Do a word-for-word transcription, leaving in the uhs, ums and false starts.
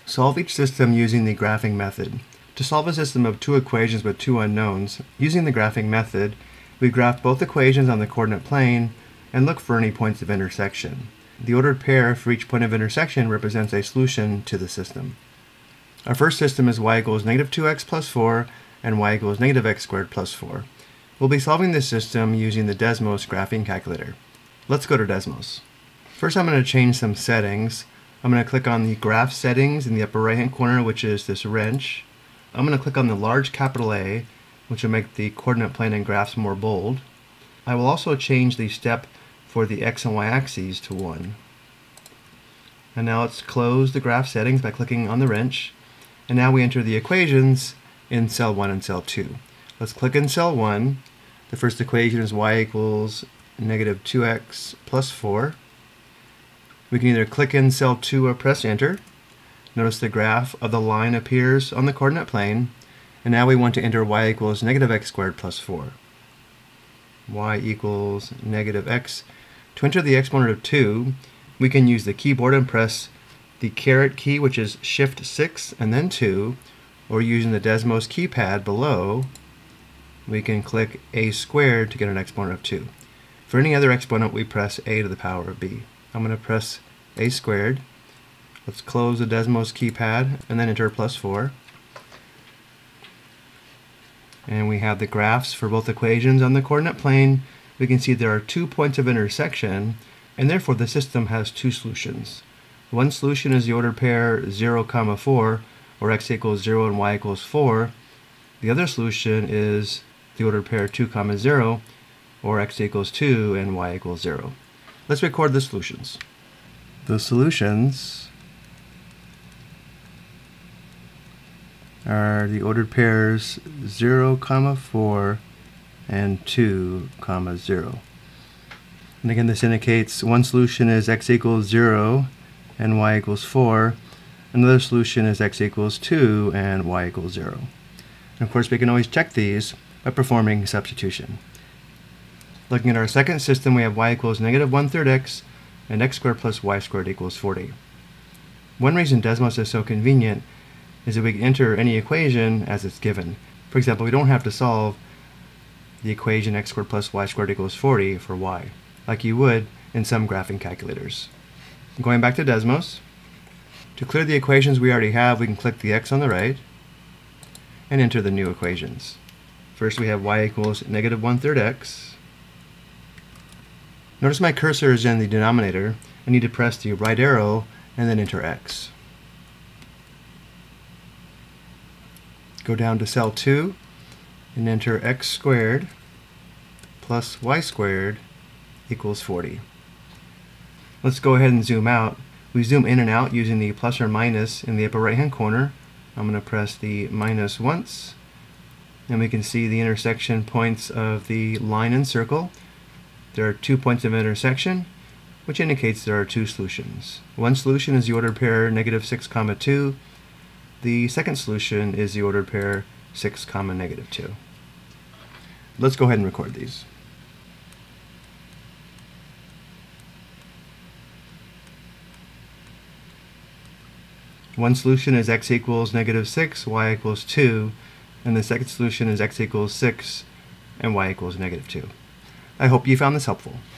Solve each system using the graphing method. To solve a system of two equations with two unknowns, using the graphing method, we graph both equations on the coordinate plane and look for any points of intersection. The ordered pair for each point of intersection represents a solution to the system. Our first system is y equals negative two x plus four and y equals negative x squared plus four. We'll be solving this system using the Desmos graphing calculator. Let's go to Desmos. First, I'm going to change some settings. I'm going to click on the graph settings in the upper right hand corner, which is this wrench. I'm going to click on the large capital A, which will make the coordinate plane and graphs more bold. I will also change the step for the x and y axes to one. And now let's close the graph settings by clicking on the wrench. And now we enter the equations in cell one and cell two. Let's click in cell one. The first equation is y equals negative two x plus four. We can either click in cell two or press enter. Notice the graph of the line appears on the coordinate plane. And now we want to enter y equals negative x squared plus four. Y equals negative x. To enter the exponent of two, we can use the keyboard and press the caret key, which is shift six and then two, or using the Desmos keypad below, we can click a squared to get an exponent of two. For any other exponent, we press a to the power of b. I'm going to press a squared. Let's close the Desmos keypad and then enter plus four. And we have the graphs for both equations on the coordinate plane. We can see there are two points of intersection, and therefore the system has two solutions. One solution is the ordered pair zero, comma four, or x equals zero and y equals four. The other solution is the ordered pair two, comma zero, or x equals two and y equals zero. Let's record the solutions. The solutions are the ordered pairs zero, comma four and two, comma zero. And again, this indicates one solution is x equals zero and y equals four. Another solution is x equals two and y equals zero. And of course, we can always check these by performing substitution. Looking at our second system, we have y equals negative one third x and x squared plus y squared equals forty. One reason Desmos is so convenient is that we can enter any equation as it's given. For example, we don't have to solve the equation x squared plus y squared equals forty for y, like you would in some graphing calculators. Going back to Desmos, to clear the equations we already have, we can click the x on the right and enter the new equations. First, we have y equals negative one third x. Notice my cursor is in the denominator. I need to press the right arrow and then enter x. Go down to cell two and enter x squared plus y squared equals forty. Let's go ahead and zoom out. We zoom in and out using the plus or minus in the upper right hand corner. I'm going to press the minus once, and we can see the intersection points of the line and circle. There are two points of intersection, which indicates there are two solutions. One solution is the ordered pair negative six, comma two. The second solution is the ordered pair six, comma negative two. Let's go ahead and record these. One solution is x equals negative six, y equals two, and the second solution is x equals six and y equals negative two. I hope you found this helpful.